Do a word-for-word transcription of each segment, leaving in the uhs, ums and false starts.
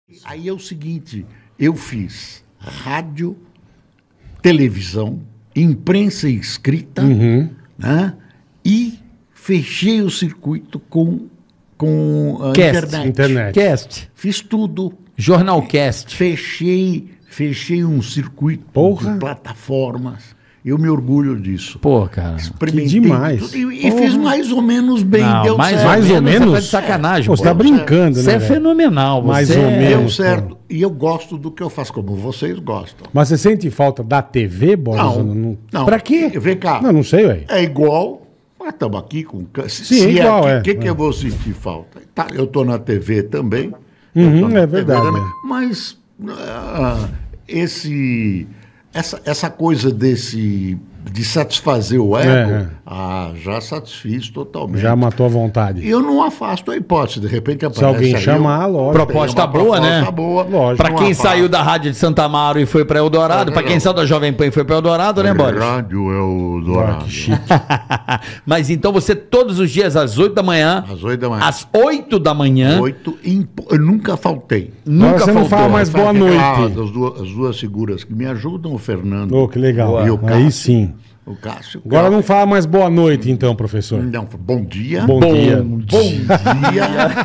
Aí é o seguinte, eu fiz rádio, televisão, imprensa escrita, Uhum. né? E fechei o circuito com, com a Cast, internet. internet. Cast. Fiz tudo. Jornalcast. Fechei, fechei um circuito Porra. de plataformas. Eu me orgulho disso. Pô, cara. Experimentei Que demais. tudo e, e fiz mais ou menos bem, Não, deu mais, certo. Mais ou ou menos. menos? Você tá de sacanagem, Pô, pô. você tá brincando, Você né? é velho? fenomenal. Mais você ou é- menos. Deu pô. certo. E eu gosto do que eu faço, como vocês gostam. Mas você sente falta da T V, Boris? Não, Não, não. Pra quê? Vem cá. Não, não sei, velho. É igual, mas estamos aqui com... Se, Sim, se igual, é. é. O que, que É. eu vou sentir falta? Tá, eu estou na T V também. eu Uhum, tô na é T V verdade, também, é. Mas ah, esse, essa, essa coisa desse... de satisfazer o ego, É, é. ah, já satisfiz totalmente. Já matou a vontade. E eu não afasto a hipótese, de repente aparece Se alguém aí, chamar, eu- lógico. Proposta tem uma boa, proposta né? boa, Lógico. Pra não quem afasto. saiu da rádio de Santa Amaro e foi pra Eldorado, pra quem saiu da Jovem Pan e foi pra Eldorado, né, Boris? Rádio é o Ah, Dourado. que chique. Mas então você todos os dias às oito da manhã, Às oito da manhã. às oito da manhã, Oito, impo- eu nunca faltei. nunca Agora você não faltou. fala mais boa Ah, noite. as, duas, as duas figuras que me ajudam, o Fernando Ô, que legal. e o Cássio. Aí sim. O Cássio. Agora não fala mais boa noite, então, professor. Não, bom dia. Bom dia. Bom dia.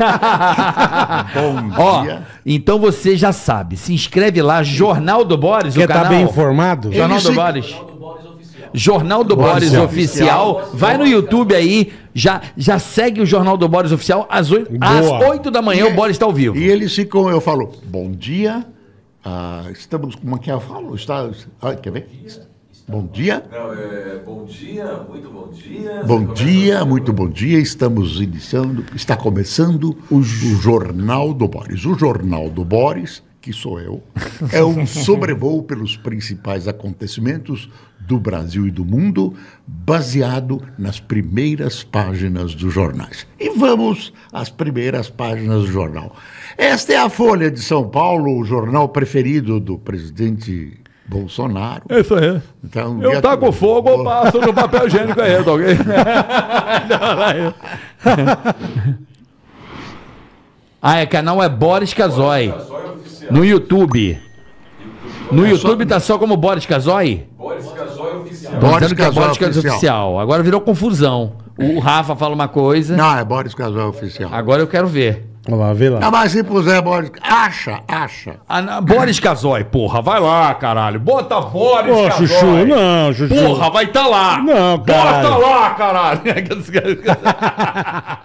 bom Ó, dia. então você já sabe, se inscreve lá, Jornal do Boris, Quer o estar canal. bem informado? Jornal Ele do se- Boris. Jornal do Boris Oficial. Oficial. Vai no YouTube aí, já, já segue o Jornal do Boris Oficial. Às oito, às Boa. oito da manhã o Boris está ao vivo. E eles ficam, eu falo, bom dia. ah, estamos, como é que eu falo? Está, ah, quer ver? Bom dia. Não, é, bom dia, muito bom dia. Bom Você começa dia, a- muito bom dia. Estamos iniciando, está começando o, o Jornal do Boris. O Jornal do Boris, que sou eu, é um sobrevoo pelos principais acontecimentos do Brasil e do mundo, baseado nas primeiras páginas dos jornais. E vamos às primeiras páginas do jornal. Esta é a Folha de São Paulo, o jornal preferido do presidente Bolsonaro. É isso aí. Então, Eu e a- taco fogo, eu passo no papel higiênico aí, tá ok? Ah, é canal é Boris Casoy. Casoy Oficial. No YouTube. No YouTube tá só como Boris Casoy? Boris Casoy Oficial. Tô Boris dizendo que é Casoy Boris Casoy Oficial. Oficial. Agora virou confusão. O Rafa fala uma coisa, Não, é Boris Casoy Oficial. agora eu quero ver. Olha lá, vê lá. Ah, mas se puser Boris... Acha, acha. Ah, não, Boris Casoy, porra, vai lá, caralho. Bota Boris Ô, Casoy. Chuchu, não, Chuchu. Porra, vai tá lá. Não, caralho. Bota lá, caralho.